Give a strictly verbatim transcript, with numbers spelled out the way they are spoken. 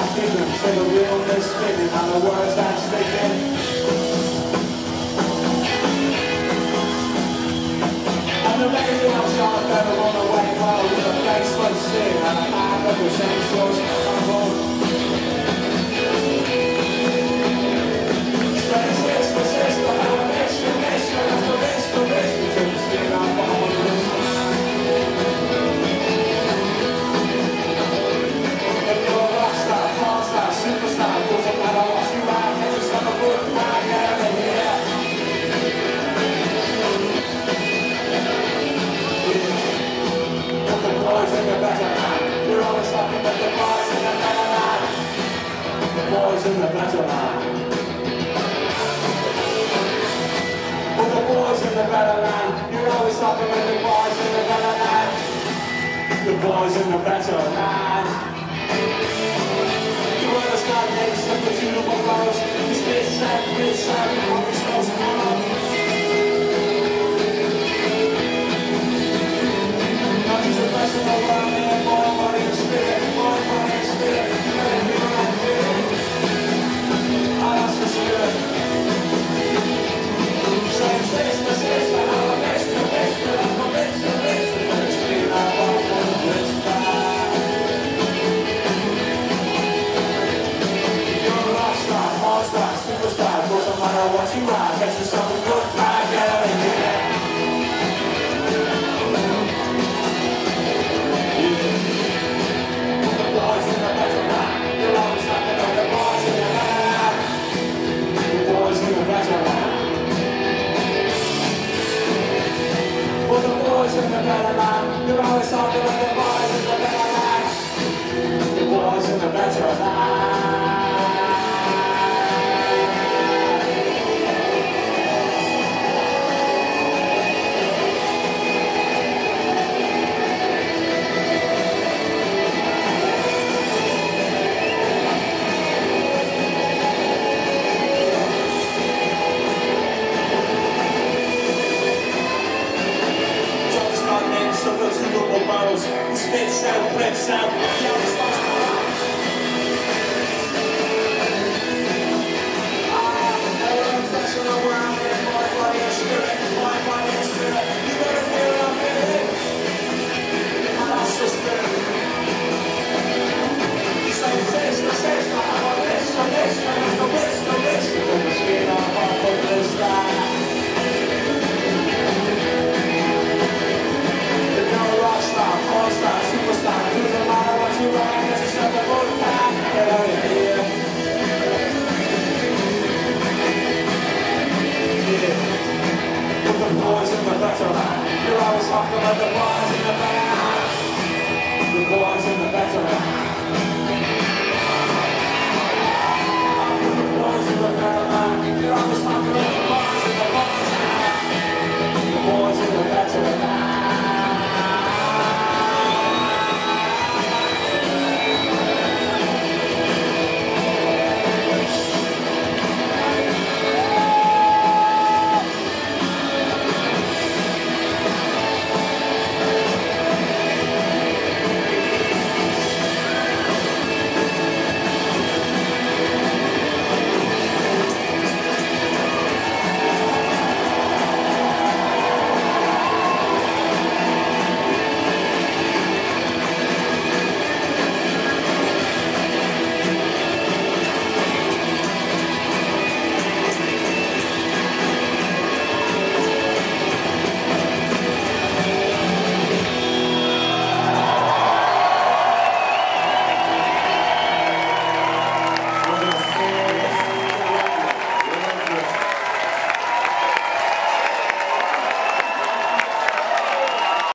I give them to the realness spinning and the words that sticking. And the lady outside better run away while with a faceless sin and a man that was senseless and wrong. Say sister, sister, how I miss you, miss you, after this, for this, we took the skin off on the wrist. If you're a rock star, porn star, superstar, doesn't matter what you are, cause it's gonna work, I get it, yeah. Put the boys in the better man. You're always talking about the boys in the better man. The boys in the better man. Put the boys in the better land. You're always talking about the boys in the better land. The boys in the better land. The world is not next to the beautiful rose. It's this sad, this sad, always goes on. He's the best in the world, man. Boy, body and spirit. Boy, body and spirit. You gotta feel like it. Oh, that's the spirit. Say, sister, sister, how I miss you, miss you, I'm a miss you, miss you. It's been a long one, it's fine. You're a rock star, porn star, superstar. Doesn't matter what you are, get yourself a good vibe, get out of here. You're always talking about the boys in the better land. The boys in the better land. Spits out, breaks out,